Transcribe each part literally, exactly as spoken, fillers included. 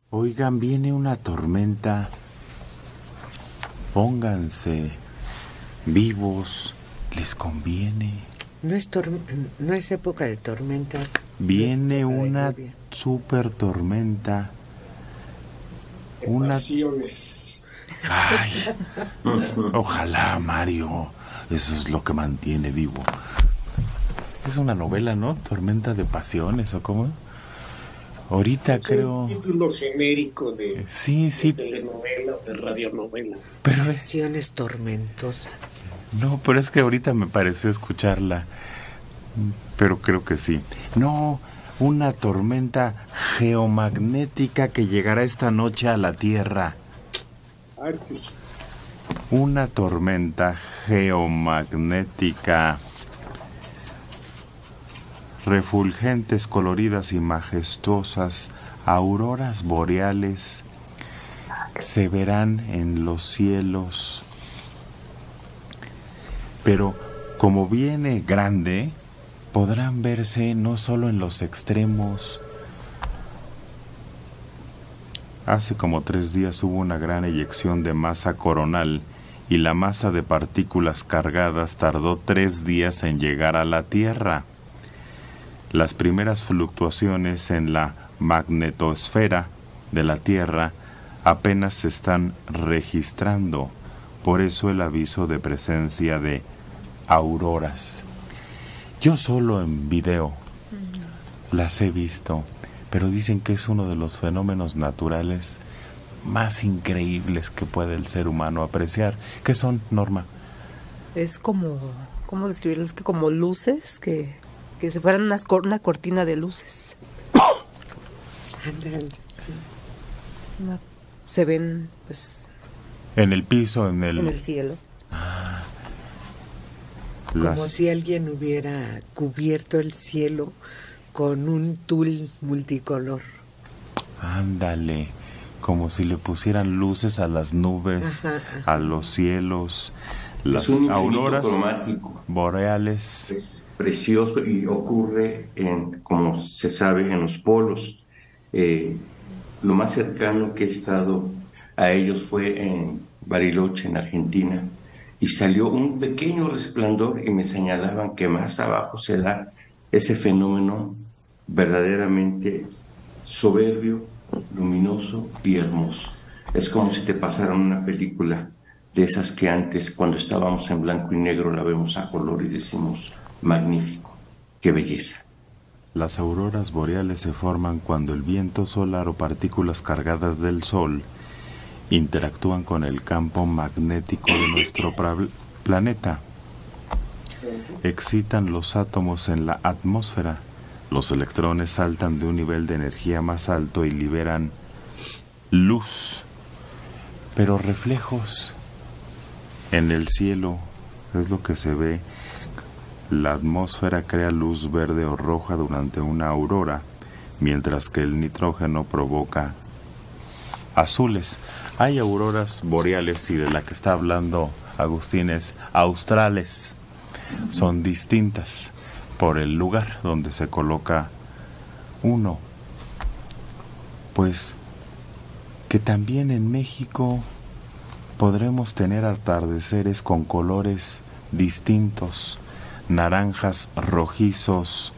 Oigan, viene una tormenta. Pónganse vivos, les conviene. No es, tor- no es época de tormentas. Viene no una super tormenta. Una... Pasiones. Ay, ojalá, Mario. Eso es lo que mantiene vivo. Es una novela, ¿no? Tormenta de pasiones, ¿o cómo? Ahorita es creo... un título genérico de, sí, sí. de telenovela o de radionovela. Pero pasiones tormentosas. No, pero es que ahorita me pareció escucharla. Pero creo que sí. No, una tormenta geomagnética que llegará esta noche a la Tierra. Arcus. Una tormenta geomagnética. Refulgentes, coloridas y majestuosas auroras boreales se verán en los cielos. Pero como viene grande, podrán verse no solo en los extremos. Hace como tres días hubo una gran eyección de masa coronal y la masa de partículas cargadas tardó tres días en llegar a la Tierra. Las primeras fluctuaciones en la magnetosfera de la Tierra apenas se están registrando, por eso el aviso de presencia de auroras. Yo solo en video las he visto, pero dicen que es uno de los fenómenos naturales más increíbles que puede el ser humano apreciar. ¿Qué son, Norma? Es como, ¿cómo describirlo? Es que como luces que... que se fueran unas, una cortina de luces. Una, se ven, pues... En el piso, en el... En el cielo. Ah, como las... si alguien hubiera cubierto el cielo con un tul multicolor. Ándale, como si le pusieran luces a las nubes, ajá, ajá. a los cielos, las auroras cromático. boreales. Es precioso y ocurre, en, como se sabe, en los polos. Eh, lo más cercano que he estado a ellos fue en Bariloche, en Argentina, y salió un pequeño resplandor y me señalaban que más abajo se da ese fenómeno verdaderamente soberbio, luminoso y hermoso. Es como si te pasaran una película de esas que antes, cuando estábamos en blanco y negro, la vemos a color y decimos: magnífico, qué belleza. Las auroras boreales se forman cuando el viento solar o partículas cargadas del sol interactúan con el campo magnético de nuestro planeta. Excitan los átomos en la atmósfera. Los electrones saltan de un nivel de energía más alto y liberan luz, pero reflejos en el cielo es lo que se ve. La atmósfera crea luz verde o roja durante una aurora, mientras que el nitrógeno provoca azules. Hay auroras boreales y de la que está hablando Agustín es australes. Son distintas por el lugar donde se coloca uno. Pues que también en México podremos tener atardeceres con colores distintos. Naranjas, rojizos,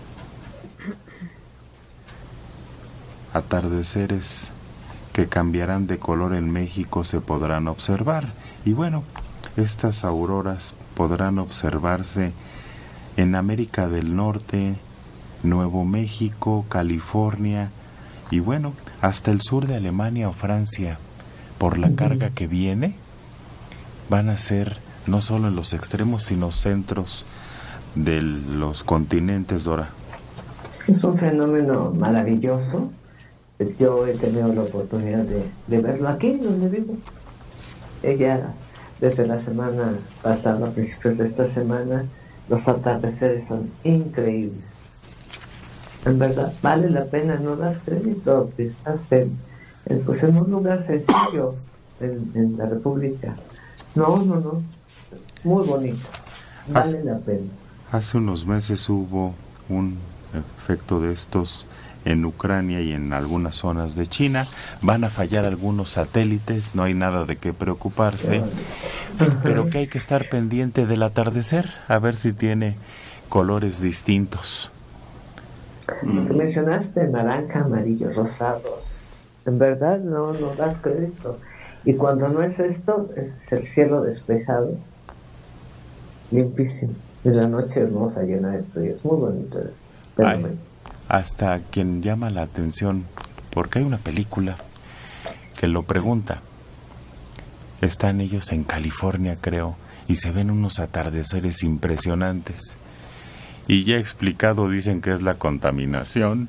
atardeceres que cambiarán de color en México se podrán observar. Y bueno, estas auroras podrán observarse en América del Norte, Nuevo México, California y bueno, hasta el sur de Alemania o Francia. Por la carga que viene, van a ser no solo en los extremos, sino centros de los continentes, Dora. Es un fenómeno maravilloso. Yo he tenido la oportunidad de, de verlo aquí donde vivo. Ella, desde la semana pasada, a principios de esta semana, los atardeceres son increíbles. En verdad, vale la pena, no das crédito, que estás en, en, pues en un lugar sencillo en, en la República. No, no, no. Muy bonito. Vale hace, la pena. Hace unos meses hubo un efecto de estos en Ucrania y en algunas zonas de China. Van a fallar algunos satélites, no hay nada de qué preocuparse, pero que hay que estar pendiente del atardecer, a ver si tiene colores distintos. Lo que mencionaste, naranja, amarillo, rosados, en verdad no, no das crédito. Y cuando no es esto, es el cielo despejado, limpísimo. Y la noche hermosa, llena de estrellas, muy bonito. Ay, hasta quien llama la atención, porque hay una película que lo pregunta. Están ellos en California, creo, y se ven unos atardeceres impresionantes. Y ya explicado, dicen que es la contaminación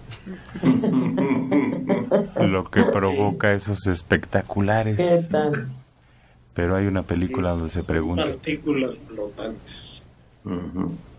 lo que provoca esos espectaculares. ¿Qué tal? Pero hay una película donde se pregunta. Partículas flotantes. Uh-huh.